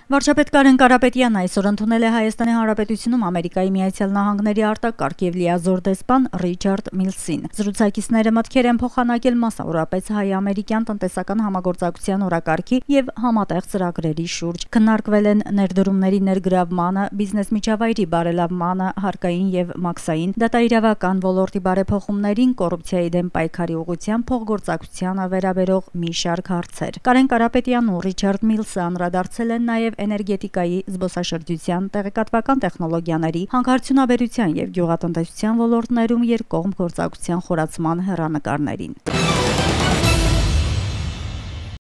Վարչապետ Կարեն Կարապետյանն այսօր ընդունել է Հայաստանի Հանրապետությունում Ամերիկայի Միացյալ Նահանգների արտակարգ եւ լիազոր դեսպան Ռիչարդ Միլսին։ Զրուցակիցները մտքեր են փոխանակել մասնավորապես հայ-ամերիկյան տնտեսական համագործակցության օրակարգի եւ համատեղ ծրագրերի շուրջ։ Քննարկվել են ներդրումների ներգրավմանը, բիզնես միջավայրի բարելավմանը, հարկային եւ մաքսային, դատաիրավական ոլորտի բարեփոխումներին, կոռուպցիայի դեմ պայքարի ուղղությամբ փոխգործակցությանը վերաբերող մի շարք հարցեր։ Կարեն Կարապետյանն ու Ռիչարդ Միլսը անդրադարձել են նաեւ էներգետիկայի, զբոսաշրջության, տեղեկատվական տեխնոլոգիաների, հանքարդյունաբերության եւ գյուղատնտեսության ոլորտներում երկկողմ գործակցության խորացման հեռանկարներին։